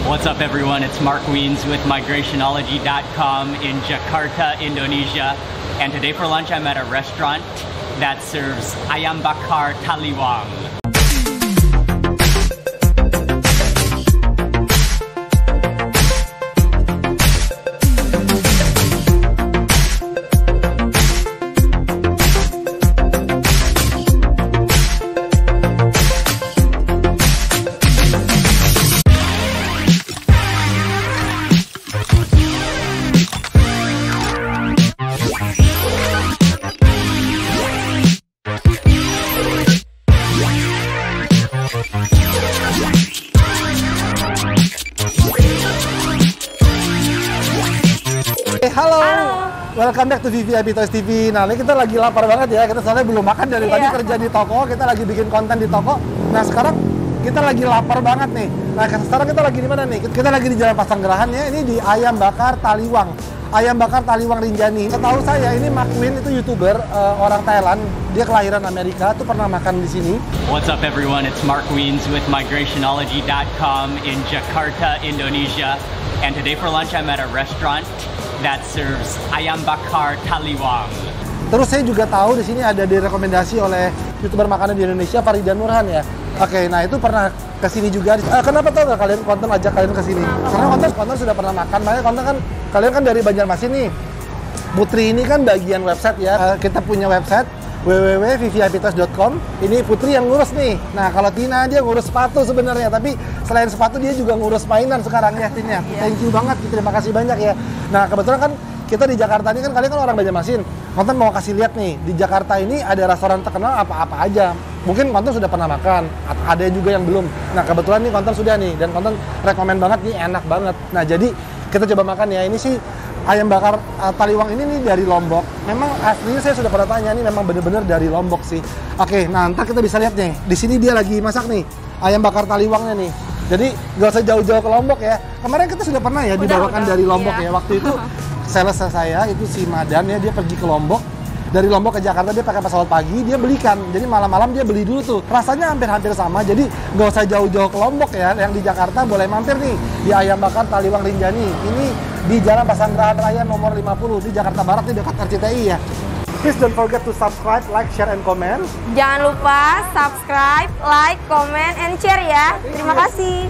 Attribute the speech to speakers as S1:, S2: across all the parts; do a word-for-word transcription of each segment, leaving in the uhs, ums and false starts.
S1: What's up everyone, it's Mark Wiens with Migrationology dot com in Jakarta, Indonesia. And today for lunch I'm at a restaurant that serves ayam bakar taliwang.
S2: Halo.
S3: Halo,
S2: Welcome back to V V I P Toys T V. Nah, ini kita lagi lapar banget ya. Kita soalnya belum makan dari tadi,
S3: Iya.
S2: kerja di toko. Kita lagi bikin konten di toko. Nah, sekarang kita lagi lapar banget nih. Nah, sekarang kita lagi di mana nih? Kita lagi di Jalan Pasanggerahan ya. Ini di Ayam Bakar Taliwang. Ayam Bakar Taliwang Rinjani. Setahu saya ini Mark Wiens itu YouTuber uh, orang Thailand. Dia kelahiran Amerika, tuh pernah makan di sini.
S1: What's up everyone, it's Mark Wiens with Migrationology dot com in Jakarta, Indonesia. And today for lunch I'm at a restaurant that serves ayam bakar taliwang.
S2: Terus saya juga tahu di sini ada direkomendasi oleh YouTuber makanan di Indonesia, Faridan Nurhan ya. Oke, nah itu pernah kesini juga. Uh, kenapa tahu nggak kalian konten ajak kalian kesini? Karena konten konten sudah pernah makan, makanya konten kan kalian kan dari Banjarmasin nih. Putri ini kan bagian website ya. Uh, kita punya website w w w titik v v i p toys dot com. Ini Putri yang ngurus nih. Nah, kalau Tina dia ngurus sepatu sebenarnya, tapi selain sepatu dia juga ngurus mainan sekarang ya, Tina. Thank you banget, terima kasih banyak ya. Nah, kebetulan kan kita di Jakarta ini kan kalian kan orang Banjarmasin. Konten mau kasih lihat nih, di Jakarta ini ada restoran terkenal apa-apa aja. Mungkin konten sudah pernah makan, ada juga yang belum. Nah, kebetulan nih konten sudah nih, dan konten rekomen banget nih, enak banget. Nah, jadi kita coba makan ya. Ini sih ayam bakar uh, taliwang ini nih dari Lombok. Memang aslinya saya sudah pernah tanya, ini memang bener-bener dari Lombok sih. Oke, nah ntar kita bisa lihat nih. Di sini dia lagi masak nih, ayam bakar taliwangnya nih. Jadi nggak usah jauh-jauh ke Lombok ya. Kemarin kita sudah pernah ya
S3: Udah,
S2: dibawakan
S3: udah,
S2: dari Lombok
S3: iya.
S2: ya. Waktu itu sales saya itu si Madan ya, dia pergi ke Lombok. Dari Lombok ke Jakarta dia pakai pesawat pagi, dia belikan. Jadi malam-malam dia beli dulu tuh. Rasanya hampir-hampir sama. Jadi nggak usah jauh-jauh ke Lombok ya. Yang di Jakarta boleh mampir nih di Ayam Bakar Taliwang Rinjani. Ini di Jalan Pasanggerahan Raya nomor lima puluh di Jakarta Barat, di dekat R C T I ya. Please don't forget to subscribe, like, share, and comment.
S3: Jangan lupa subscribe, like, comment, and share ya. Terima kasih.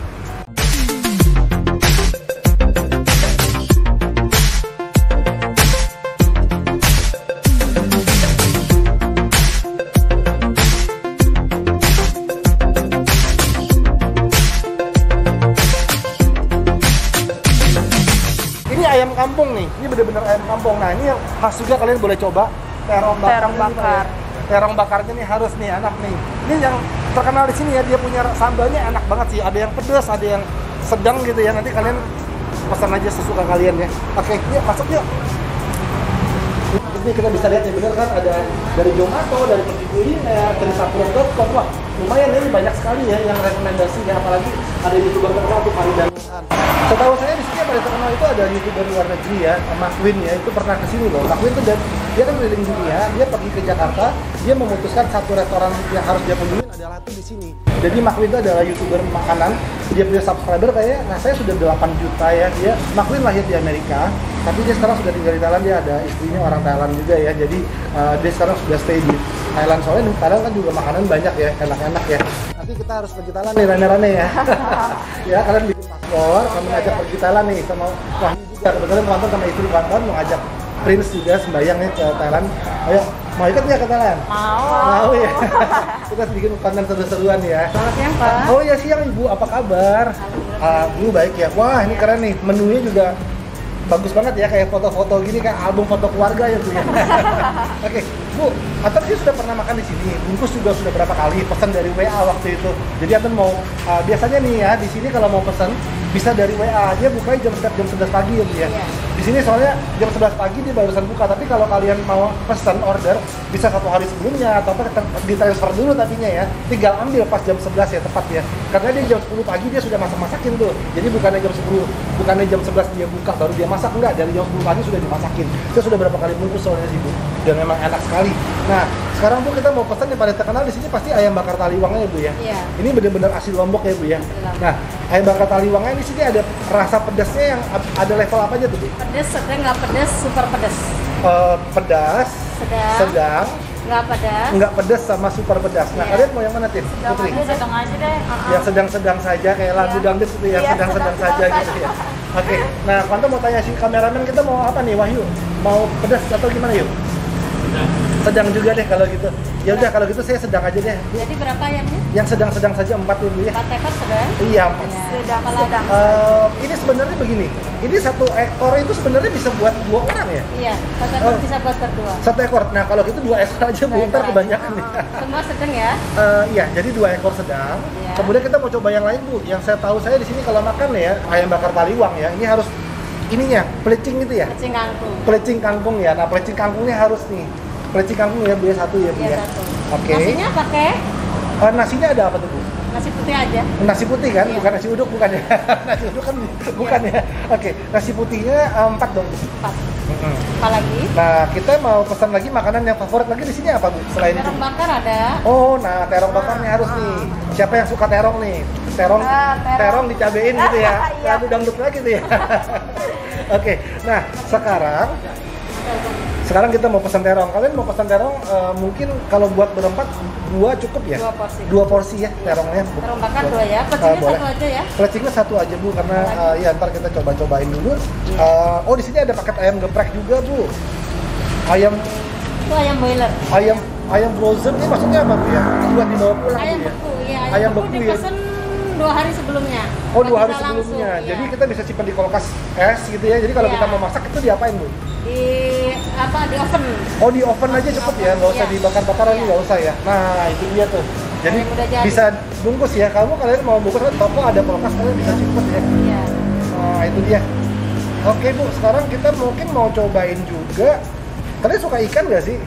S2: Ayam kampung nih, ini bener-bener ayam kampung. Nah, ini yang khas juga, kalian boleh coba terong bakar.
S3: Terong bakar.
S2: Ini, terong bakarnya nih harus nih, enak nih. Ini yang terkenal di sini ya, dia punya sambalnya enak banget sih. Ada yang pedas, ada yang sedang gitu ya. Nanti kalian pesan aja sesuka kalian ya. Oke, yuk masuk yuk. Ini kita bisa lihat nih, bener kan ada dari Zomato, dari Pergi Kuliner, dari Sapura dot com. Wah, lumayan ini banyak sekali ya yang rekomendasi ya, apalagi ada YouTuber terkenal tuh Faridan Nurhan. Setahu saya di sini yang paling terkenal itu ada YouTuber luar negeri ya, Mark Wiens ya, itu pernah kesini loh. Mark Wiens itu dia, dia kan keliling dunia, dia pergi ke Jakarta, dia memutuskan satu restoran yang harus dia kunjungin adalah tuh di sini. Jadi Mark Wiens itu adalah YouTuber makanan, dia punya subscriber kayak, nah saya sudah delapan juta ya. Dia Mark Wiens lahir di Amerika, tapi dia sekarang sudah tinggal di Thailand, dia ada istrinya orang Thailand juga ya. Jadi uh, dia sekarang sudah stay di Thailand, soalnya di Thailand kan juga makanan banyak ya, enak-enak ya. Nanti kita harus pergi Thailand nih, rame-rame ya. Ya, kalian bikin paspor, kami ngajak pergi Thailand nih sama Wahyu juga. Kebetulan nonton sama istri kawan mau ngajak Prince juga sembayang nih ke Thailand. Ayo, mau ikut nggak ke Thailand?
S3: Mau.
S2: Mau ya. Kita bikin konten seru-seruan ya.
S3: Selamat siang, Pak.
S2: Oh ya, siang Ibu, apa kabar? Ah, Bu baik ya. Wah, ini keren nih, menunya juga bagus banget ya, kayak foto-foto gini, kayak album foto keluarga ya Bu ya. Oke, Bu, Anton sih sudah pernah makan di sini. Bungkus juga sudah berapa kali pesan dari W A waktu itu. Jadi Anton mau uh, biasanya nih ya di sini kalau mau pesan bisa dari W A. Dia bukanya jam jam sebelas pagi ya Bu ya.
S3: Iya.
S2: Di sini soalnya jam sebelas pagi dia barusan buka, tapi kalau kalian mau pesan order bisa satu hari sebelumnya atau apa di transfer dulu tadinya ya. Tinggal ambil pas jam sebelas ya tepat ya. Karena dia jam sepuluh pagi dia sudah masak-masakin tuh. Jadi bukannya jam sepuluh, bukannya jam sebelas dia buka baru dia masak, enggak, dari jam sepuluh pagi sudah dimasakin. Saya sudah berapa kali bungkus soalnya sih Bu. Dan memang enak sekali. Nah, sekarang Bu kita mau pesan yang paling terkenal di sini pasti ayam bakar taliwangnya ya Bu ya.
S3: Iya.
S2: Ini benar-benar asli Lombok ya Bu ya.
S3: Iya.
S2: Nah, ayam bakar taliwangnya di sini ada rasa pedasnya yang ada level apa aja tuh Bu?
S3: Pedes, sedang, nggak pedes, super pedes.
S2: Uh, pedas,
S3: Sedang,
S2: sedang,
S3: nggak pedas.
S2: nggak pedas sama super pedas. Nah,
S3: Iya.
S2: kalian mau yang mana Tin? Putri?
S3: Sedang aja deh.
S2: Yang sedang-sedang saja kayak lagu
S3: Iya.
S2: dangdut itu ya,
S3: Iya,
S2: sedang-sedang saja
S3: sedang-sedang
S2: gitu ya. Oke. Nah, Kwanto mau tanya si kameramen kita mau apa nih Wahyu? Mau pedas atau gimana yuk? Sedang juga deh kalau gitu. Ya udah kalau gitu saya sedang aja deh.
S3: Jadi berapa ayamnya?
S2: Yang sedang-sedang saja empat ya Bu ya.
S3: Empat ekor sedang.
S2: Iya, empat.
S3: Sedang. Sedang.
S2: Eh, ini sebenarnya begini. Ini satu ekor itu sebenarnya bisa buat dua orang ya.
S3: Iya, satu ekor
S2: Oh.
S3: bisa buat berdua.
S2: Satu ekor. Nah, kalau gitu dua ekor aja Bu,
S3: Dua
S2: ntar
S3: ekor.
S2: kebanyakan ya.
S3: Semua sedang ya.
S2: Eh, iya, jadi dua ekor sedang.
S3: Iya.
S2: Kemudian kita mau coba yang lain Bu. Yang saya tahu saya di sini kalau makan ya ayam bakar taliwang ya. Ini harus ininya pelecing itu ya.
S3: Kecing kangkung.
S2: Pelecing kangkung ya. Nah, pelecing kangkungnya harus nih. Pelecing kangkung ya Bu ya satu ya Bu
S3: Iya,
S2: ya.
S3: satu.
S2: Oke.
S3: Nasinya pakai
S2: Eh, nasinya ada apa tuh Bu?
S3: nasi putih aja.
S2: Nasi putih kan,
S3: Iya.
S2: bukan nasi uduk bukan ya? Nasi uduk kan bukan ya. Oke, nasi putihnya eh, empat dong Bu.
S3: Empat.
S2: Mm-mm.
S3: Apalagi
S2: Nah, kita mau pesan lagi makanan yang favorit lagi di sini apa Bu? Selain itu?
S3: terong bakar ada.
S2: Oh, nah terong bakarnya harus nih. Siapa yang suka terong nih? Terong,
S3: Ah, terong.
S2: terong dicabein gitu ya.
S3: Iya.
S2: Lalu dangdut lagi gitu ya. Oke, nah sekarang sekarang kita mau pesan terong. Kalian mau pesan terong eh, mungkin kalau buat berempat dua cukup ya?
S3: Dua porsi.
S2: Dua porsi ya terongnya. Bu.
S3: Terong bakar dua ya.
S2: Eh,
S3: Pecingnya
S2: boleh.
S3: satu aja ya.
S2: Pelecingnya satu aja Bu, karena
S3: Lagi.
S2: eh, ya ntar kita coba-cobain dulu.
S3: Iya.
S2: Eh, oh di sini ada paket ayam geprek juga Bu. Ayam
S3: Itu ayam boiler.
S2: ayam ayam frozen ini maksudnya apa Bu ya? Buat dibawa pulang
S3: Ayam
S2: Bu ya?
S3: beku ya.
S2: Ayam
S3: Ayam,
S2: beku
S3: beku
S2: ya?
S3: dipesan dua hari sebelumnya.
S2: Oh
S3: Nggak
S2: dua hari
S3: bisa langsung,
S2: sebelumnya,
S3: iya.
S2: jadi kita bisa simpan di kulkas es gitu ya. Jadi kalau
S3: Iya.
S2: kita mau masak itu diapain Bu?
S3: di apa di oven.
S2: Oh di oven aja cukup ya, nggak usah
S3: Iya.
S2: dibakar-bakaran,
S3: Iya.
S2: nggak usah ya. Nah itu dia tuh. Jadi
S3: Ayam udah jadi.
S2: bisa bungkus ya. Kamu kalian mau bungkus kan toko ada kulkas kalian bisa simpan ya.
S3: Iya.
S2: Nah itu dia. Oke Bu, sekarang kita mungkin mau cobain juga. Kalian suka ikan nggak sih?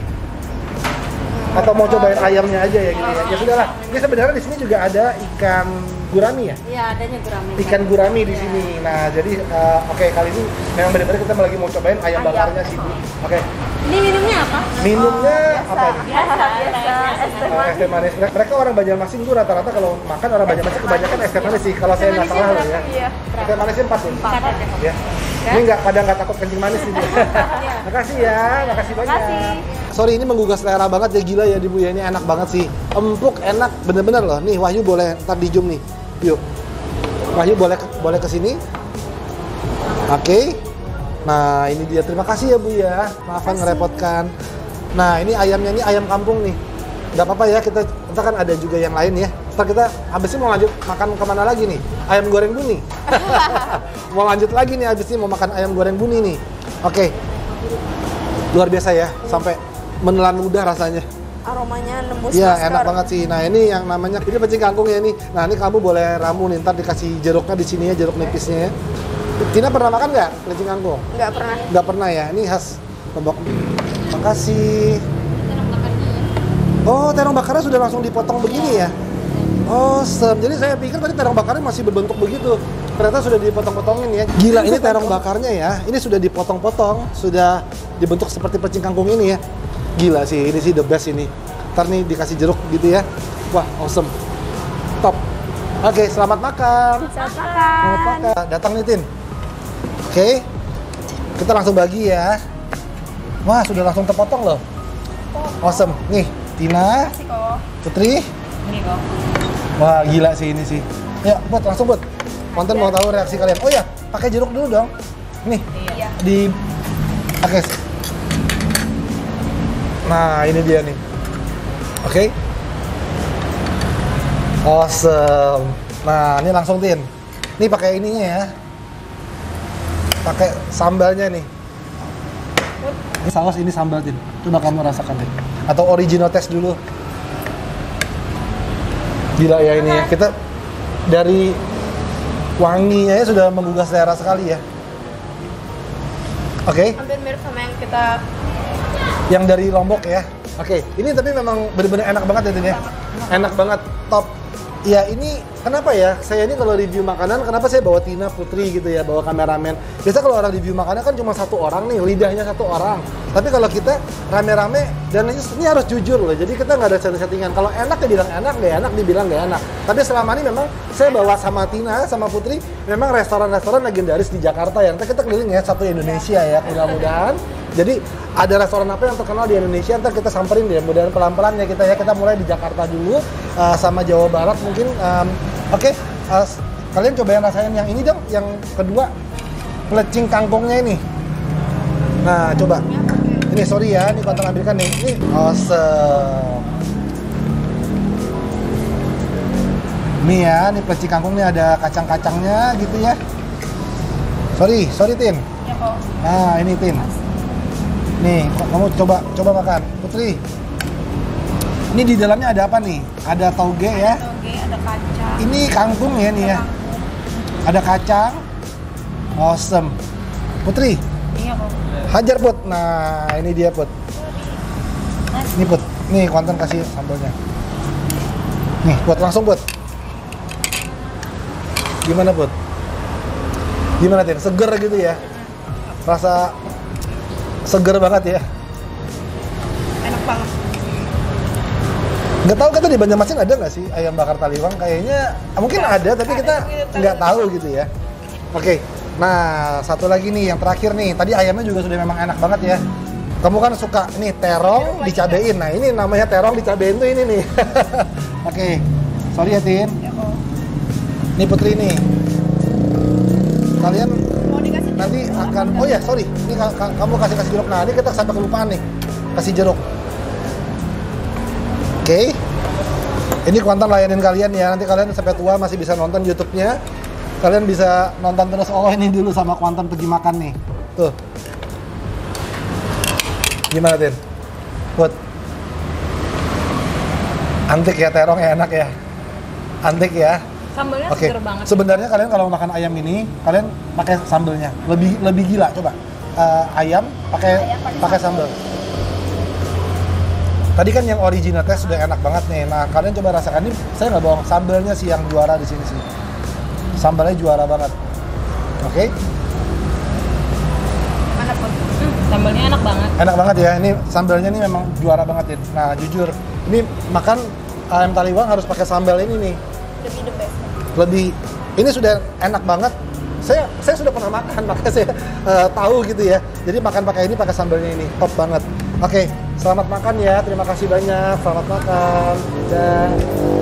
S2: Atau mau cobain ayamnya aja ya gitu ya? Ya sudahlah. Ini sebenarnya di sini juga ada ikan gurami ya.
S3: Iya, adanya gurami.
S2: Ikan gurami di
S3: Iya.
S2: sini. Nah, jadi eh, oke kali ini memang benar-benar kita lagi mau cobain ayam
S3: Ayam.
S2: bakarnya sih, Bu. Oke.
S3: Ini minumnya apa?
S2: Minumnya apa ini?
S3: Biasa, biasa. Es teh
S2: Eh, es teh manis. Mereka mereka orang Banjarmasin tuh rata-rata kalau makan orang Banjarmasin kebanyakan es teh manis sih. Kalau saya nggak salah loh ya.
S3: Iya.
S2: Es teh manisnya empat ya.
S3: Empat aja.
S2: Ya. Ini nggak pada nggak takut kencing manis nih. Bu. Makasih ya, makasih banyak.
S3: Makasih.
S2: Sorry ini menggugah selera banget ya, gila ya di Bu ya, ini enak banget sih. Empuk, enak, bener-bener loh. Nih Wahyu boleh ntar di zoom nih. Yuk. Wahyu boleh boleh ke sini. Oke. Nah, ini dia. Terima kasih ya Bu ya. Maafan ngerepotkan. Nah, ini ayamnya ini ayam kampung nih. Nggak apa-apa ya, kita ntar kan ada juga yang lain ya. Ntar kita habis ini mau lanjut makan kemana lagi nih? Ayam goreng buni. Mau lanjut lagi nih habis ini mau makan ayam goreng buni nih. Oke. Luar biasa ya, sampai menelan ludah rasanya.
S3: Aromanya nembus
S2: Iya,
S3: masker.
S2: enak banget sih. Nah, ini yang namanya ini pecing kangkung ya ini. Nah, ini kamu boleh ramu nih, ntar dikasih jeruknya di sini ya, jeruk nipisnya ya. Tina pernah makan nggak pecing kangkung?
S3: Nggak pernah.
S2: Nggak pernah ya. Ini khas Lombok. Makasih. Oh, terong bakarnya sudah langsung dipotong begini ya? Oh, sem. Jadi saya pikir tadi terong bakarnya masih berbentuk begitu. Ternyata sudah dipotong-potongin ya. Gila, ini terong bakarnya ya. Ini sudah dipotong-potong, sudah dibentuk seperti pecing kangkung ini ya. Gila sih, ini sih the best ini. Ntar nih dikasih jeruk gitu ya. Wah, awesome. Top. Oke, selamat makan.
S3: Selamat
S2: Selamat
S3: makan.
S2: makan. Datang nih, Tin. Oke. Kita langsung bagi ya. Wah, sudah langsung terpotong loh. Awesome. Nih, Tina, Putri.
S3: Ini kok.
S2: Wah, gila sih ini sih. Ya, buat langsung buat. Konten mau tahu reaksi kalian. Oh ya, pakai jeruk dulu dong. Nih.
S3: Iya.
S2: Di Oke. Nah, ini dia nih. Oke. Awesome. Nah, ini langsung Tin. Ini pakai ininya ya. Pakai sambalnya nih. Ini saus, ini sambal Tin. Coba kamu rasakan deh. Atau original test dulu. Gila ya ini ya. Kita dari wanginya ya sudah menggugah selera sekali ya. Oke.
S3: Hampir mirip sama yang kita
S2: Yang dari Lombok ya. Oke, ini tapi memang benar-benar enak banget ya Tin ya. Enak banget, top. Ya ini kenapa ya? Saya ini kalau review makanan, kenapa saya bawa Tina, Putri gitu ya, bawa kameramen. Biasa kalau orang review makanan kan cuma satu orang nih, lidahnya satu orang. Tapi kalau kita rame-rame dan ini, ini harus jujur loh. Jadi kita nggak ada setting-settingan. Kalau enak dia bilang enak, nggak enak dibilang nggak enak. Tapi selama ini memang saya bawa sama Tina, sama Putri, memang restoran-restoran legendaris di Jakarta ya. Nanti kita keliling ya satu Indonesia ya, mudah-mudahan. Jadi ada restoran apa yang terkenal di Indonesia, ntar kita samperin deh, mudah-mudahan pelan-pelan ya kita ya. Kita mulai di Jakarta dulu, uh, sama Jawa Barat mungkin. Um, Oke, okay, uh, kalian cobain rasain yang ini dong, yang kedua, pelecing kangkungnya ini. Nah, coba. Ini sorry ya, ini konten ambilkan nih. Ini awesome. Nih ya, ini pelecing kangkungnya ada kacang-kacangnya gitu ya. Sorry, sorry Tin.
S3: ya kok.
S2: Nah, ini Tin. Nih, kamu coba coba makan, Putri. Ini di dalamnya ada apa nih? Ada toge ya.
S3: Toge, ada kacang.
S2: Ini kangkung ya nih ya. Ada kacang. Awesome. Putri,
S3: Iya kok.
S2: hajar Put. Nah, ini dia Put. Ini Put. Nih, konten kasih sambalnya. Nih, Put, langsung Put. Gimana Put? Gimana Tin? Seger gitu ya? Rasa seger banget ya?
S3: Enak banget.
S2: Nggak tahu kita di Banjarmasin ada nggak sih ayam bakar taliwang? Kayaknya mungkin ada, tapi kita nggak tahu gitu ya. Oke, nah satu lagi nih yang terakhir nih. Tadi ayamnya juga sudah memang enak banget ya. Kamu kan suka nih terong dicabein. Nah ini namanya terong dicabein tuh ini nih. Oke, sorry ya Tin.
S3: Ya kok.
S2: Nih Putri nih. Kalian
S3: Mau dikasih
S2: nanti akan, oh ya sorry, ini ka- ka- kamu kasih kasih jeruk. Nah ini kita sampai kelupaan nih, kasih jeruk. Oke, ini konten layanin kalian ya. Nanti kalian sampai tua masih bisa nonton YouTube-nya. Kalian bisa nonton terus. Oh ini dulu sama konten pergi makan nih. Tuh, gimana Tin? Put, antik ya terong ya, enak ya, antik ya.
S3: Sambalnya
S2: Oke,
S3: seger banget.
S2: sebenarnya kalian kalau makan ayam ini, kalian pakai sambelnya. Lebih lebih gila, coba. Uh, ayam pakai pakai sambal. Tadi kan yang original teh sudah enak banget nih. Nah, kalian coba rasakan ini. Saya nggak bohong, sambelnya sih yang juara di sini sih. Sambalnya juara banget. Oke?
S3: Mana pun. Hmm, sambalnya enak banget.
S2: Enak banget ya. Ini sambalnya ini memang juara banget ya. Nah, jujur, ini makan ayam taliwang harus pakai sambal ini nih.
S3: Lebih the best.
S2: Lebih, ini sudah enak banget. Saya saya sudah pernah makan, makanya saya uh, tahu gitu ya. Jadi makan pakai ini, pakai sambalnya ini, top banget. Oke, selamat makan ya. Terima kasih banyak. Selamat makan. Dan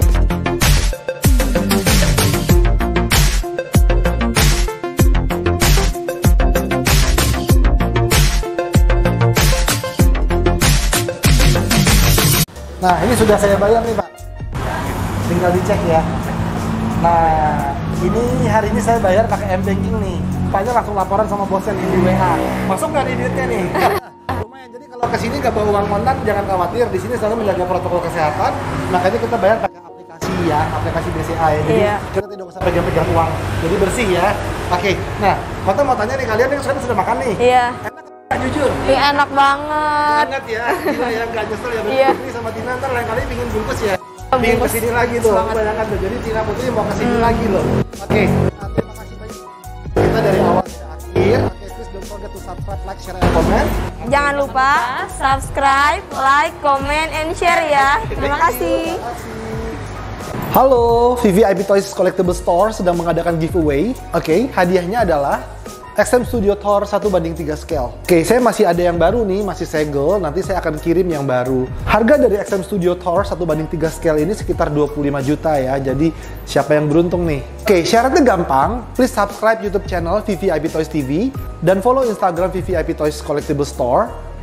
S2: nah, ini sudah saya bayar nih, Pak. Tinggal dicek ya. Nah, ini hari ini saya bayar pakai M-Banking nih. Paknya langsung laporan sama bosnya di W A. Masuk nggak nih duitnya nih? Lumayan. Jadi kalau kesini nggak bawa uang kontan, jangan khawatir. Di sini selalu menjaga protokol kesehatan. Makanya kita bayar pakai aplikasi ya, aplikasi B C A ya. Jadi
S3: Iya.
S2: kita tidak usah pegang-pegang uang. Jadi bersih ya. Oke. Nah, Kota mau tanya nih, kalian yang sekarang sudah makan nih.
S3: Iya.
S2: Enak nggak, jujur?
S3: Ini enak banget.
S2: Banget ya. Gila ya, nggak nyesel ya.
S3: Iya.
S2: Ini sama Tina ntar lain kali pingin bungkus ya. Pingin
S3: Bungkus.
S2: kesini lagi tuh.
S3: Banget.
S2: Bayangkan tuh. Jadi Tina Putri mau kesini lagi loh. Oke. Nah, terima kasih banyak. Kita dari awal sampai akhir. Oke, please don't forget to subscribe, like, share, and comment.
S3: Jangan lupa subscribe, like, comment, and share ya. Terima kasih.
S2: Halo, V V I P Toys Collectible Store sedang mengadakan giveaway. Oke, hadiahnya adalah X M Studio Thor satu banding tiga scale. Oke, saya masih ada yang baru nih, masih segel. Nanti saya akan kirim yang baru. Harga dari X M Studio Thor satu banding tiga scale ini sekitar dua puluh lima juta ya. Jadi, siapa yang beruntung nih? Oke, syaratnya gampang. Please subscribe YouTube channel V V I P Toys T V dan follow Instagram V V I P Toys Collectible Store.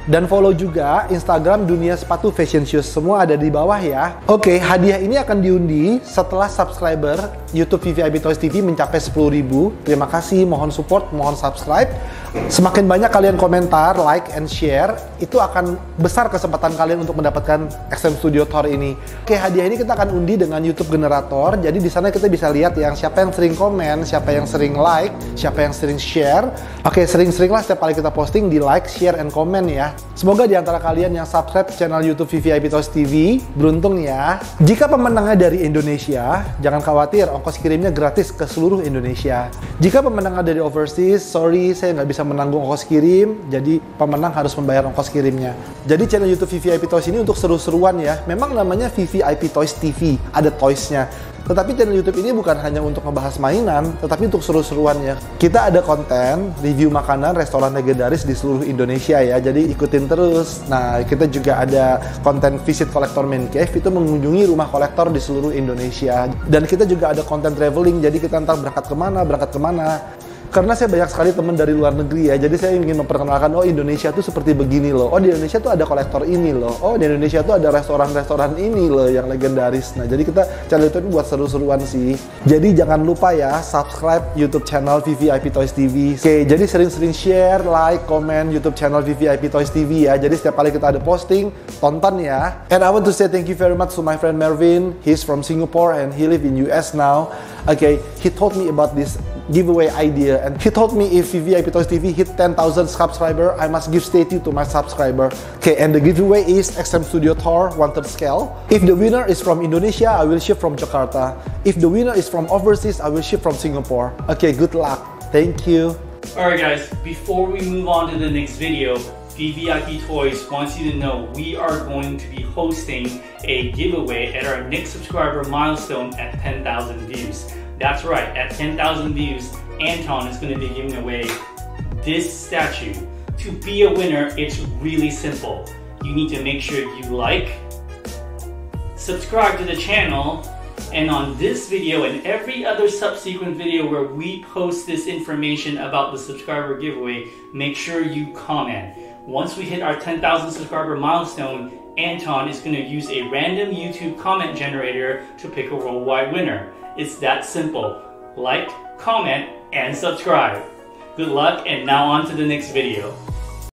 S2: Dan follow juga Instagram Dunia Sepatu Fashion Shoes. Semua ada di bawah ya. Oke, hadiah ini akan diundi setelah subscriber YouTube V V I P Toys T V mencapai sepuluh ribu. Terima kasih, mohon support, mohon subscribe. Semakin banyak kalian komentar, like, and share, itu akan besar kesempatan kalian untuk mendapatkan X M Studio Tour ini. Oke, hadiah ini kita akan undi dengan YouTube Generator. Jadi di sana kita bisa lihat yang siapa yang sering komen, siapa yang sering like, siapa yang sering share. Oke, sering-seringlah setiap kali kita posting di like, share, and comment ya. Semoga di antara kalian yang subscribe channel YouTube V V I P Toys T V beruntung ya. Jika pemenangnya dari Indonesia, jangan khawatir, ongkos kirimnya gratis ke seluruh Indonesia. Jika pemenangnya dari overseas, sorry saya nggak bisa menanggung ongkos kirim, jadi pemenang harus membayar ongkos kirimnya. Jadi channel YouTube V V I P Toys ini untuk seru-seruan ya. Memang namanya V V I P Toys T V, ada toys-nya. Tetapi channel YouTube ini bukan hanya untuk ngebahas mainan, tetapi untuk seru-seruan ya. Kita ada konten review makanan restoran legendaris di seluruh Indonesia ya, jadi ikutin terus. Nah, kita juga ada konten visit kolektor Man Cave, itu mengunjungi rumah kolektor di seluruh Indonesia. Dan kita juga ada konten traveling, jadi kita ntar berangkat kemana, berangkat kemana. Karena saya banyak sekali teman dari luar negeri ya, jadi saya ingin memperkenalkan, oh Indonesia tuh seperti begini loh, oh di Indonesia tuh ada kolektor ini loh, oh di Indonesia tuh ada restoran-restoran ini loh yang legendaris. Nah jadi kita channel itu buat seru-seruan sih. Jadi jangan lupa ya, subscribe YouTube channel V V I P Toys T V. Oke, jadi sering-sering share, like, komen YouTube channel V V I P Toys T V ya. Jadi setiap kali kita ada posting, tonton ya. And I want to say thank you very much to my friend Mervin. He's from Singapore and he live in U S now. Okay, he told me about this giveaway idea and he told me if V V I P Toys T V hit ten thousand subscriber, I must give statue to my subscriber. Okay, and the giveaway is X M Studio Tour one third scale. If the winner is from Indonesia, I will ship from Jakarta. If the winner is from overseas, I will ship from Singapore. Okay, good luck. Thank you.
S1: Alright guys, before we move on to the next video, V V I P Toys wants you to know we are going to be hosting a giveaway at our next subscriber milestone at ten thousand views. That's right, at ten thousand views, Anton is going to be giving away this statue. To be a winner, it's really simple. You need to make sure you like, subscribe to the channel, and on this video and every other subsequent video where we post this information about the subscriber giveaway, make sure you comment. Once we hit our ten thousand subscriber milestone, Anton is going to use a random YouTube comment generator to pick a worldwide winner. It's that simple. Like, comment, and subscribe. Good luck, and now on to the next video.